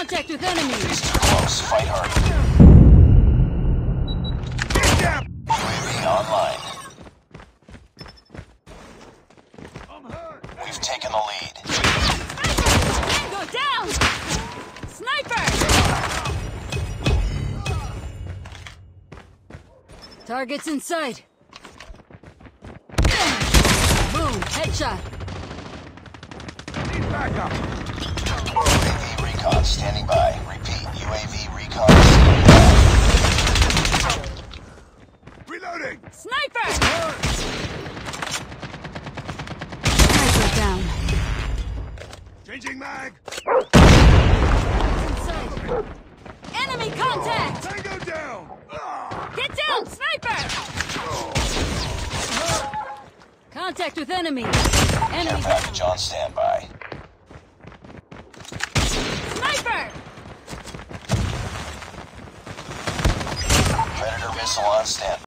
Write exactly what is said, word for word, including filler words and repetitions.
Contact with enemies. He's too close. Fight hard. U A V online. We've taken the lead. Tango down! Sniper! Targets in sight. Boom! Headshot. Need backup. U A V recon standing by. Repeat. U A V recon standing by. Reloading. Sniper! Sniper down. Changing mag. In sight. Enemy contact! Tango down. Get down, sniper! Contact with enemy. Care Enemy package down. on standby. Sniper! Predator missile on standby.